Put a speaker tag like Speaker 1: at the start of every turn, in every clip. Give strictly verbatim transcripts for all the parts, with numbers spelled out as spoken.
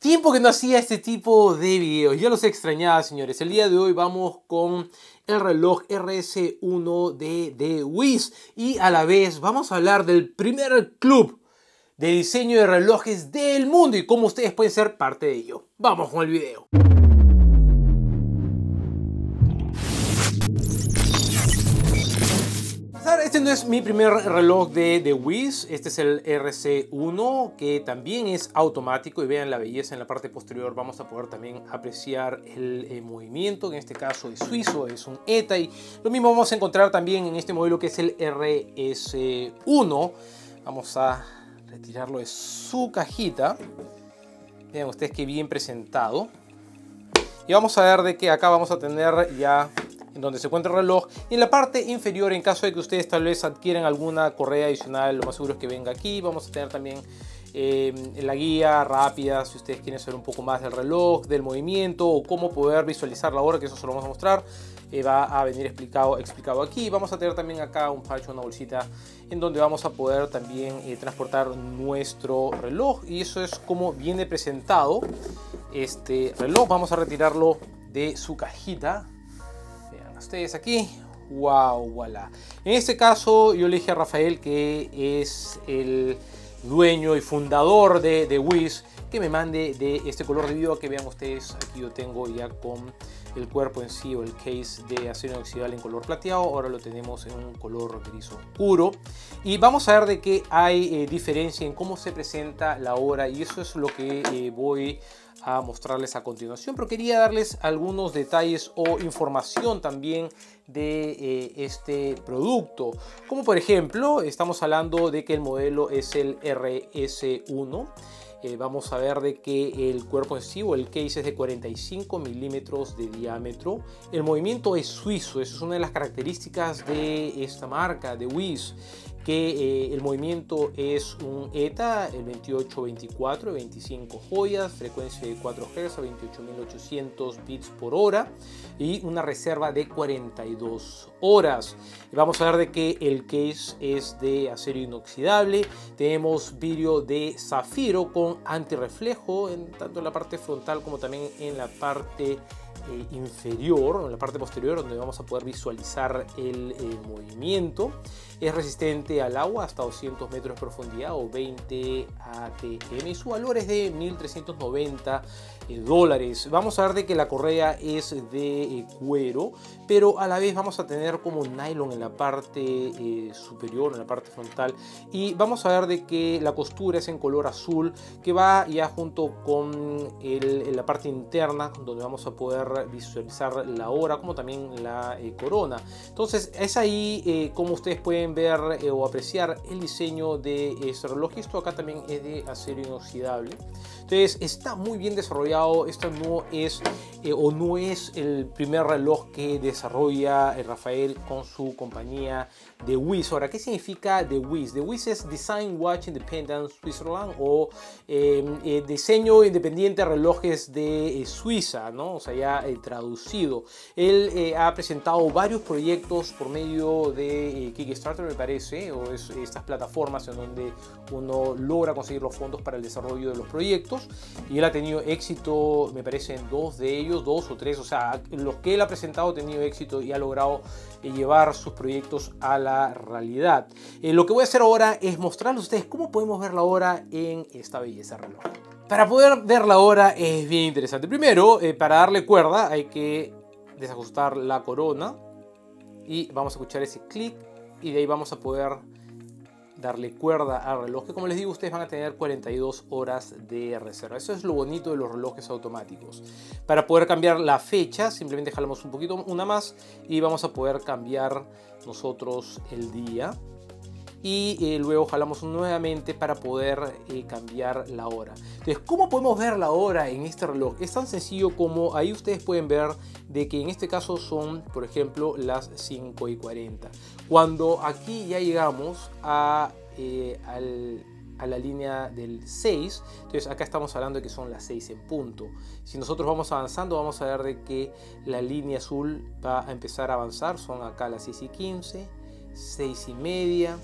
Speaker 1: Tiempo que no hacía este tipo de videos, ya los extrañaba, señores. El día de hoy vamos con el reloj R S uno de The Wiz y a la vez vamos a hablar del primer club de diseño de relojes del mundo y cómo ustedes pueden ser parte de ello. Vamos con el video. Este no es mi primer reloj de The Wiz, este es el R S uno que también es automático y vean la belleza en la parte posterior. Vamos a poder también apreciar el, el movimiento, en este caso es suizo, es un ETA, y lo mismo vamos a encontrar también en este modelo que es el R S uno. Vamos a retirarlo de su cajita, vean ustedes qué bien presentado, y vamos a ver de que acá vamos a tener ya en donde se encuentra el reloj, y en la parte inferior, en caso de que ustedes tal vez adquieran alguna correa adicional, lo más seguro es que venga aquí. Vamos a tener también eh, la guía rápida si ustedes quieren saber un poco más del reloj, del movimiento o cómo poder visualizar la hora, que eso se lo vamos a mostrar. Eh, va a venir explicado, explicado aquí. Vamos a tener también acá un parche, una bolsita en donde vamos a poder también eh, transportar nuestro reloj, y eso es como viene presentado este reloj. Vamos a retirarlo de su cajita. Ustedes aquí, wow, voilà. En este caso yo le dije a Rafael, que es el dueño y fundador de The Wiz, que me mande de este color, debido a que vean ustedes, aquí yo tengo ya con el cuerpo en sí o el case de acero inoxidable en color plateado. Ahora lo tenemos en un color gris oscuro, y vamos a ver de qué hay eh, diferencia en cómo se presenta la hora, y eso es lo que eh, voy a mostrarles a continuación. Pero quería darles algunos detalles o información también de eh, este producto, como por ejemplo estamos hablando de que el modelo es el R S uno. Eh, vamos a ver de que el cuerpo en sí o el case es de cuarenta y cinco milímetros de diámetro. El movimiento es suizo, eso es una de las características de esta marca, de Wiz, que eh, el movimiento es un ETA, el veintiocho veinticuatro, veinticinco joyas, frecuencia de cuatro hercios a veintiocho mil ochocientos bits por hora y una reserva de cuarenta y dos horas. Vamos a ver de que el case es de acero inoxidable. Tenemos vidrio de zafiro con antirreflejo en tanto en la parte frontal como también en la parte eh, inferior, en la parte posterior, donde vamos a poder visualizar el, el movimiento. Es resistente al agua hasta doscientos metros de profundidad o veinte A T M, y su valor es de mil trescientos noventa dólares. Vamos a ver de que la correa es de eh, cuero, pero a la vez vamos a tener como nylon en la parte eh, superior, en la parte frontal, y vamos a ver de que la costura es en color azul, que va ya junto con el, la parte interna, donde vamos a poder visualizar la hora como también la eh, corona. Entonces es ahí eh, como ustedes pueden ver eh, o apreciar el diseño de este reloj. Esto acá también es de acero inoxidable, entonces está muy bien desarrollado. Esto no es eh, o no es el primer reloj que desarrolla eh, Rafael con su compañía The Wiz. Ahora, ¿qué significa The Wiz? The Wiz es Design Watch Independent Switzerland, o eh, eh, diseño independiente relojes de eh, Suiza, ¿no? O sea, ya eh, traducido. Él eh, ha presentado varios proyectos por medio de eh, Kickstarter, me parece, o es, estas plataformas en donde uno logra conseguir los fondos para el desarrollo de los proyectos, y él ha tenido éxito, me parece, en dos de ellos, dos o tres. O sea, los que él ha presentado ha tenido éxito y ha logrado eh, llevar sus proyectos a la realidad. Eh, lo que voy a hacer ahora es mostrarles a ustedes cómo podemos ver la hora en esta belleza reloj. Para poder ver la hora es bien interesante. Primero, eh, para darle cuerda hay que desajustar la corona, y vamos a escuchar ese clic, y de ahí vamos a poder darle cuerda al reloj, que como les digo, ustedes van a tener cuarenta y dos horas de reserva. Eso es lo bonito de los relojes automáticos. Para poder cambiar la fecha, simplemente jalamos un poquito, una más, y vamos a poder cambiar nosotros el día, y eh, luego jalamos nuevamente para poder eh, cambiar la hora. Entonces, ¿cómo podemos ver la hora en este reloj? Es tan sencillo como ahí ustedes pueden ver de que en este caso son, por ejemplo, las cinco y cuarenta. Cuando aquí ya llegamos a, eh, al, a la línea del seis, entonces acá estamos hablando de que son las seis en punto. Si nosotros vamos avanzando, vamos a ver de que la línea azul va a empezar a avanzar. Son acá las seis y quince, seis y media,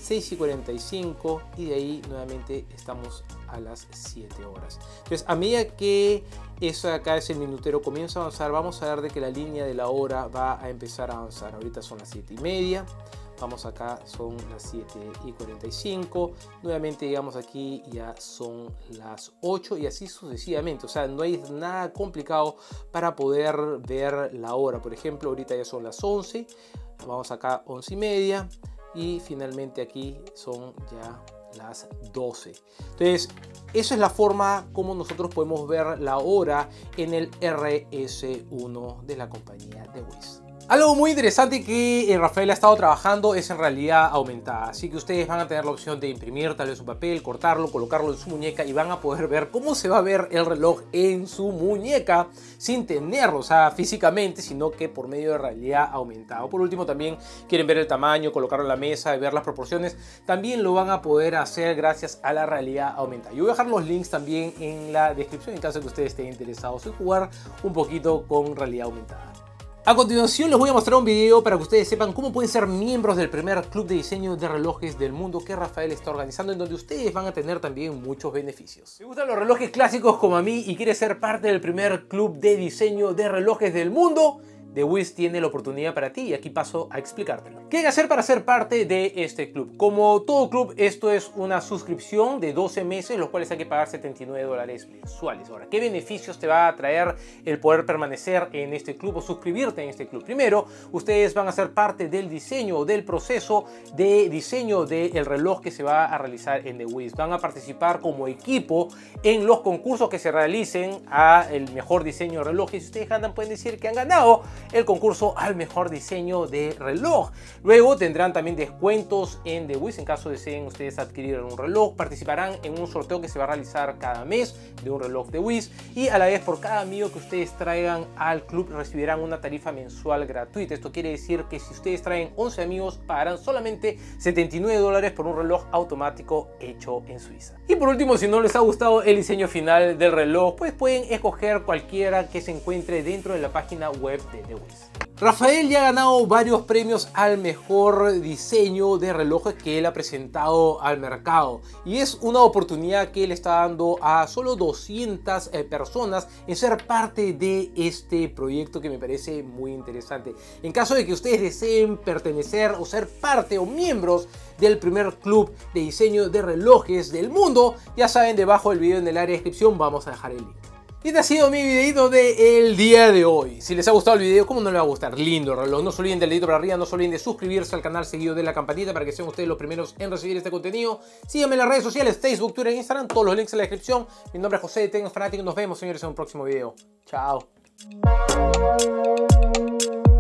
Speaker 1: seis y cuarenta y cinco y de ahí nuevamente estamos a las siete horas. Entonces, a medida que eso acá es el minutero comienza a avanzar, vamos a ver de que la línea de la hora va a empezar a avanzar. Ahorita son las siete y media. Vamos acá, son las siete y cuarenta y cinco. Nuevamente llegamos aquí, ya son las ocho y así sucesivamente. O sea, no hay nada complicado para poder ver la hora. Por ejemplo, ahorita ya son las once. Vamos acá, once y media. Y finalmente aquí son ya las doce. Entonces, esa es la forma como nosotros podemos ver la hora en el R S uno de la compañía de Wiz. Algo muy interesante que Rafael ha estado trabajando es en realidad aumentada, así que ustedes van a tener la opción de imprimir tal vez un papel, cortarlo, colocarlo en su muñeca y van a poder ver cómo se va a ver el reloj en su muñeca sin tenerlo, o sea, físicamente, sino que por medio de realidad aumentada. Por último, también quieren ver el tamaño, colocarlo en la mesa y ver las proporciones, también lo van a poder hacer gracias a la realidad aumentada. Yo voy a dejar los links también en la descripción en caso de que ustedes estén interesados en jugar un poquito con realidad aumentada. A continuación les voy a mostrar un video para que ustedes sepan cómo pueden ser miembros del primer club de diseño de relojes del mundo que Rafael está organizando, en donde ustedes van a tener también muchos beneficios. Si te gustan los relojes clásicos como a mí y quieres ser parte del primer club de diseño de relojes del mundo, The Wiz tiene la oportunidad para ti y aquí paso a explicártelo. ¿Qué hay que hacer para ser parte de este club? Como todo club, esto es una suscripción de doce meses, los cuales hay que pagar setenta y nueve dólares mensuales. Ahora, ¿qué beneficios te va a traer el poder permanecer en este club o suscribirte en este club? Primero, ustedes van a ser parte del diseño o del proceso de diseño del reloj que se va a realizar en The Wiz. Van a participar como equipo en los concursos que se realicen a el mejor diseño de relojes. Si ustedes ganan, pueden decir que han ganado el concurso al mejor diseño de reloj. Luego tendrán también descuentos en The Wiz en caso deseen ustedes adquirir un reloj. Participarán en un sorteo que se va a realizar cada mes de un reloj The Wiz y a la vez por cada amigo que ustedes traigan al club recibirán una tarifa mensual gratuita. Esto quiere decir que si ustedes traen once amigos pagarán solamente setenta y nueve dólares por un reloj automático hecho en Suiza. Y por último, si no les ha gustado el diseño final del reloj, pues pueden escoger cualquiera que se encuentre dentro de la página web de The Wiz. Rafael ya ha ganado varios premios al mejor diseño de relojes que él ha presentado al mercado y es una oportunidad que él está dando a solo doscientas eh, personas en ser parte de este proyecto que me parece muy interesante. En caso de que ustedes deseen pertenecer o ser parte o miembros del primer club de diseño de relojes del mundo, ya saben, debajo del video en el área de descripción vamos a dejar el link. Y este ha sido mi videito del día de hoy. Si les ha gustado el video, ¿cómo no les va a gustar? Lindo reloj. No se olviden del dedito para arriba, no se olviden de suscribirse al canal seguido de la campanita para que sean ustedes los primeros en recibir este contenido. Síganme en las redes sociales, Facebook, Twitter e Instagram, todos los links en la descripción. Mi nombre es José de Tecnofanático. Nos vemos, señores, en un próximo video. Chao.